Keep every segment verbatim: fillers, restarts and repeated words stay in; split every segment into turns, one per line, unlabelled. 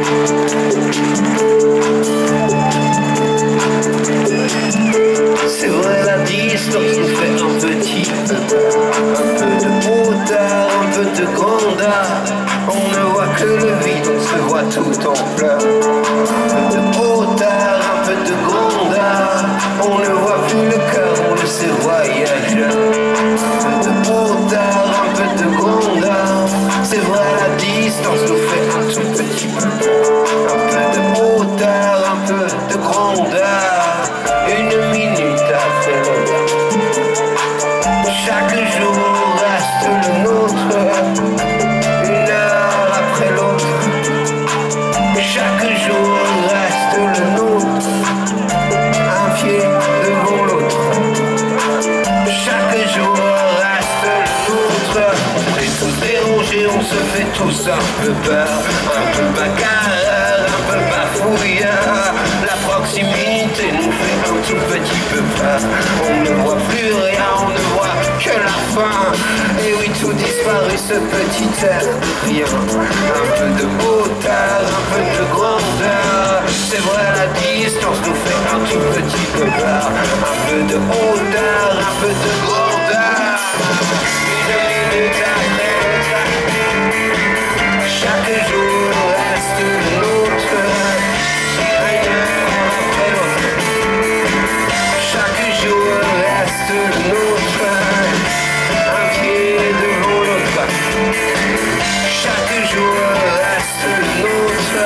C'est vrai, la distance nous fait un petit peu peur. Un peu de hauteur, un peu de grandeur. On ne voit que le vide, on se voit tout en pleurs. Un peu de hauteur, un peu de grandeur. On ne voit plus le cœur, on le sait voyageur. Un peu de hauteur, un peu de grandeur. C'est vrai, la distance nous fait un tout petit peu peur. Un peu de hauteur, un peu de grandeur. Une minute après l'autre. Chaque jour reste le nôtre. Une heure après l'autre. Chaque jour reste le nôtre. Un pied devant l'autre. Chaque jour reste le nôtre. On est tous dérangés, on se fait tous un peu peur. Un peu bagarreur, un peu bafouilleur. La proximité nous fait un tout petit peu peur. On ne voit plus rien, on ne voit que la fin. Et oui, tout disparaît, ce petit air de rien. Un peu de hauteur, un peu de grandeur. C'est vrai, la distance nous fait un tout petit peu peur. Un peu de hauteur, un peu de grandeur. Une minute après l'autre. Chaque jour reste le nôtre. Une heure après l'autre. Chaque jour reste le nôtre. Un pied devant l'autre. Chaque jour reste le nôtre.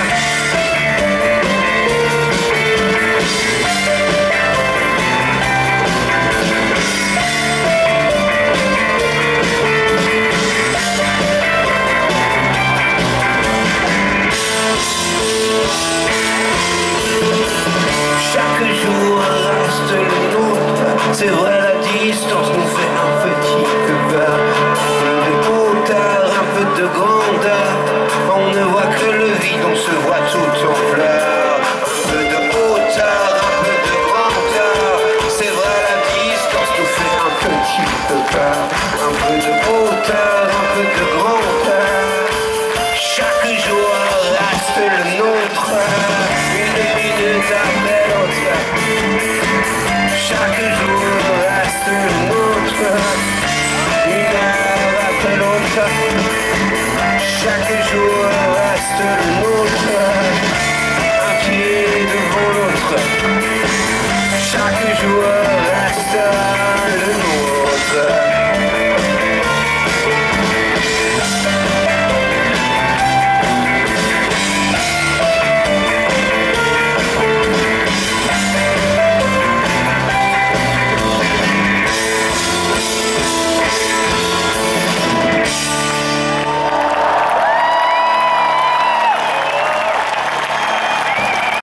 Chaque jour reste le nôtre. C'est vrai, la distance nous fait un petit peu peur. Un peu de hauteur, un peu de grandeur. On ne voit que le vide, on se voit tout en fleurs. Un peu de hauteur, un peu de grandeur. C'est vrai, la distance nous fait un petit peu peur. Un peu de hauteur, un peu de grandeur. Chaque jour reste le nôtre. Une minute après l'autre. Chaque jour reste le nôtre.